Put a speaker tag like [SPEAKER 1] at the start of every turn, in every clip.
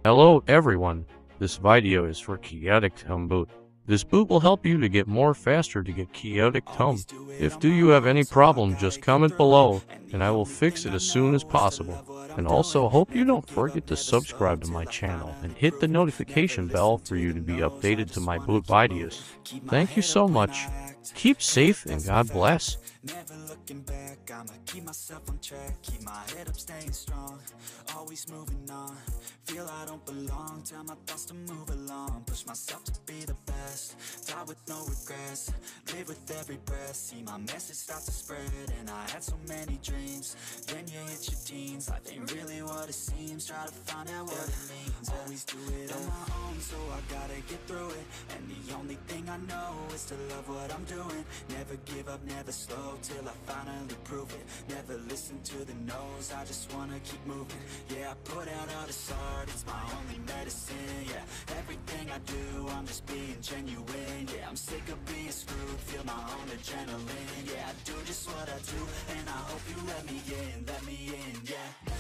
[SPEAKER 1] Hello everyone, this video is for Chaotic Tone Boot. This boot will help you to get more faster to get Chaotic Tone. If do you have any problem, just comment below and I will fix it as soon as possible. And also hope you don't forget to subscribe to my channel and hit the notification bell for you to be updated to my boot videos. Thank you so much. Keep safe and God bless.
[SPEAKER 2] Never looking back, I'ma keep myself on track, keep my head up, staying strong, always moving on, feel I don't belong, tell my thoughts to move along, push myself to be the best, die with no regrets, live with every breath, see my message start to spread, and I had so many dreams, then you hit your teens, life ain't really what it seems, try to find out what it means, always do it on my own, so I gotta get through it, and the only thing I know is to love what I'm doing, never give up, never slow, till I finally prove it. Never listen to the no's, I just wanna keep moving. Yeah, I put out all this art, it's my only medicine. Yeah, everything I do, I'm just being genuine. Yeah, I'm sick of being screwed, feel my own adrenaline. Yeah, I do just what I do, and I hope you let me in, yeah.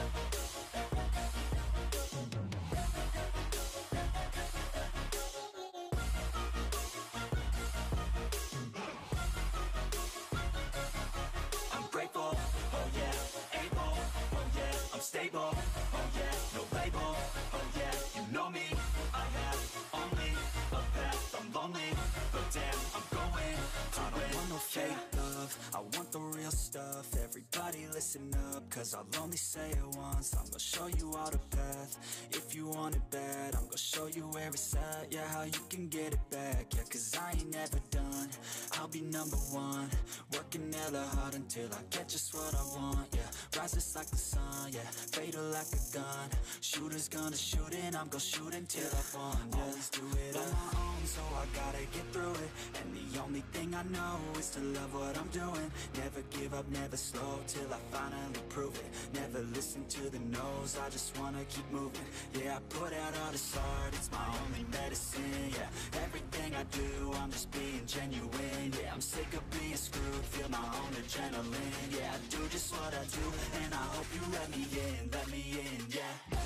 [SPEAKER 2] Grateful, oh yeah, able, oh yeah, I'm stable, oh yeah, no label, oh yeah, you know me, I have only a path, I'm lonely, but damn, I'm going to I don't want no fake love, I want the real stuff, everybody listen up, cause I'll only say it once, I'm gonna show you all the path, if you want it bad, I'm gonna show you where it's at, yeah, how you can get it back, yeah, cause I ain't never done, I'll be number one, working hella hard until I get just what I want, yeah, rises like the sun, yeah, fatal like a gun, shooters gonna shoot and I'm gonna shoot until I won, yeah, always do it on my own, so I gotta get through it, and the only thing I know is to love what I'm doing, never give up, never slow, till I finally prove it, never listen to the no's, I just wanna keep moving, yeah, I put out all this art, it's my only medicine, yeah, everything I do, I'm just being genuine, yeah, I'm sick of being screwed, feel my own adrenaline, yeah, I do just what I do, and I hope you let me in, yeah.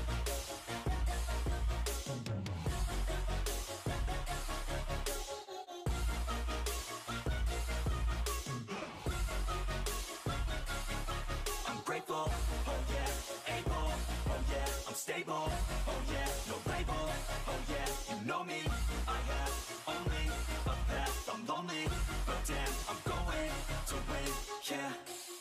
[SPEAKER 2] I'm grateful, oh yeah, able, oh yeah, I'm stable, oh yeah, no label, oh yeah, you know me, I have only a path, I'm lonely, but damn, I'm going to win, yeah.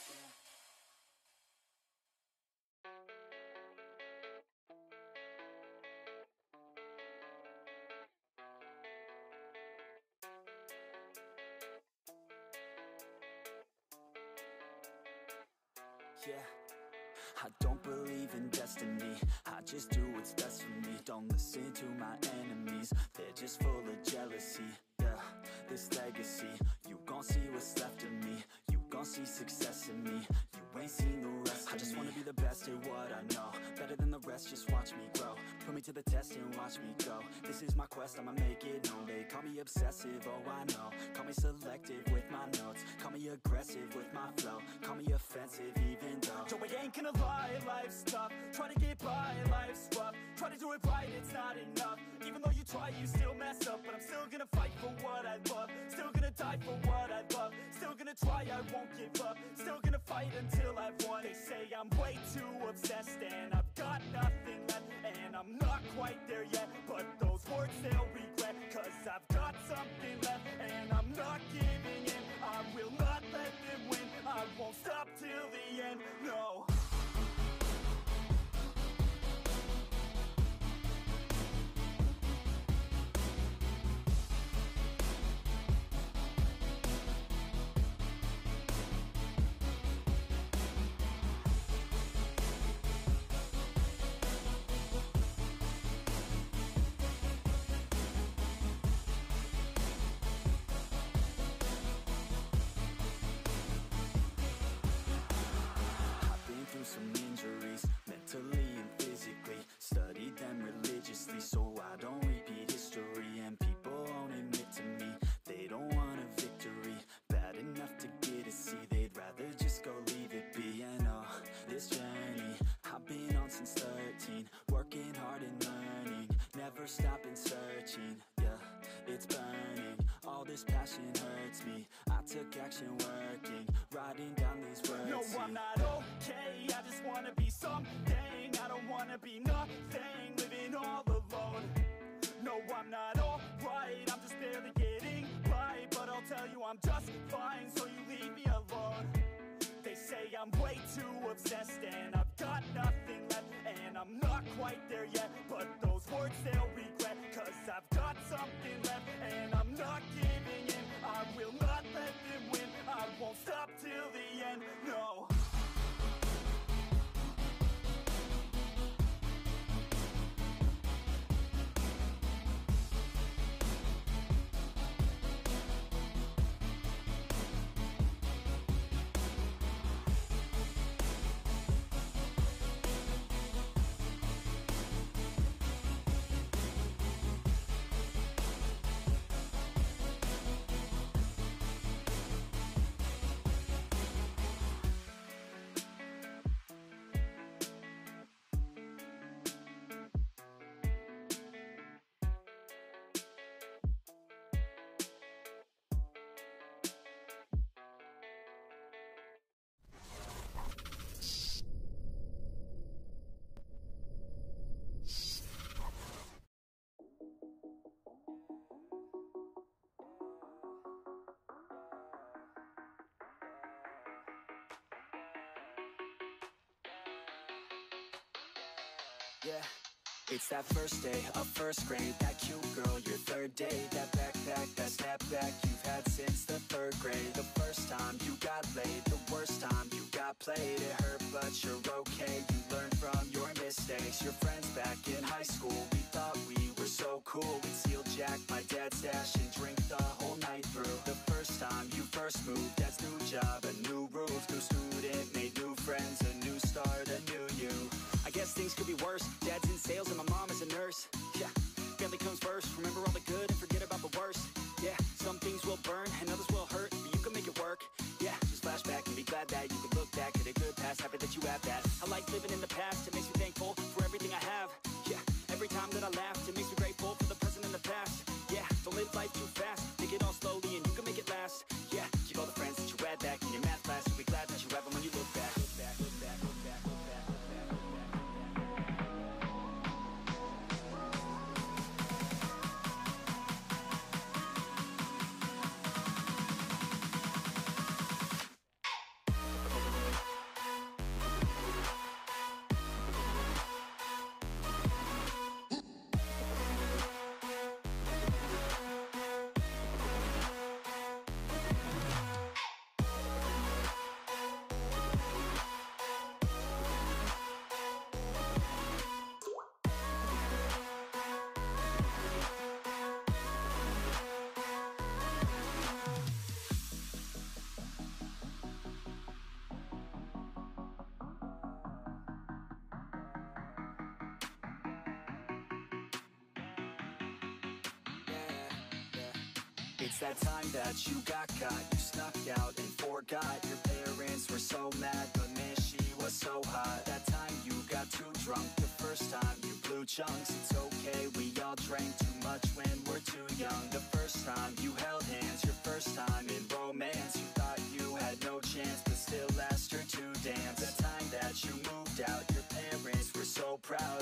[SPEAKER 2] Yeah, I don't believe in destiny, I just do what's best for me. Don't listen to my enemies, they're just full of jealousy. Yeah, this legacy, you gon' see what's left of me. You gon' see success in me, you ain't seen the rest of me. I just wanna be the best at what I know, better than the rest, just watch me grow. Put me to the test and watch me go. This is my quest, I'ma make it known. They call me obsessive, oh I know. Call me selective with my notes, call me aggressive with my flow, call me offensive even though Joe, I ain't gonna lie, life's tough. Try to get by, life's rough. Try to do it right, it's not enough. Even though you try, you still mess up. But I'm still gonna fight for what I love, still gonna die for what I love, still gonna try, I won't give up, still gonna fight until I've won. They say I'm way too obsessed and I've got nothing left, and I'm not quite there yet, but those words they'll regret, cause I've got something left and I'm not giving in. I will not let them win, I won't stop till the end, no. never stopping searching, yeah, it's burning. All this passion hurts me. I took action working, writing down these words. No, I'm not okay, I just wanna be something. I don't wanna be nothing, living all alone. No, I'm not alright, I'm just barely getting by. But I'll tell you I'm just fine, so you leave me alone. They say I'm way too obsessed and I've got nothing left, and I'm not quite there yet, but those words they'll regret. Cause I've got something left and I'm not giving in. I will not let them win, I won't stop till the end, no. Yeah, it's that first day of first grade. That cute girl, your third date. That backpack, that snapback you've had since the third grade. The first time you got laid, the worst time you got played. It hurt but you're okay, you learn from your mistakes. Your friends back in high school, we thought we were so cool. We'd seal jack my dad's stash and drink the whole night through. The first time you first moved, dad's new job, a new roof. New student, made new friends, a new start, a new you. I guess things could be worse. Dad's in sales and my mom is a nurse. Yeah, family comes first. Remember all the good and forget about the worst. Yeah, some things will burn and others will hurt, but you can make it work. Yeah, just flash back and be glad that you can look back at a good past. Happy that you have that. I like living in the past, it makes me thankful for everything I have. Yeah, every time that I laugh, it makes me grateful for the present and the past. Yeah, don't live life too fast, take it all slowly and you can make it last. Yeah, keep all the friends that you had back in your math class. You'll be glad that you have them when you look back. Look back, look back, look back, look back, look back, look back. It's that time that you got caught. You snuck out and forgot. Your parents were so mad, but man, she was so hot. That time you got too drunk. The first time you blew chunks. It's okay, we all drank too much when we're too young. The first time you held hands. Your first time in romance. You thought you had no chance, but still asked her to dance. The time that you moved out. Your parents were so proud.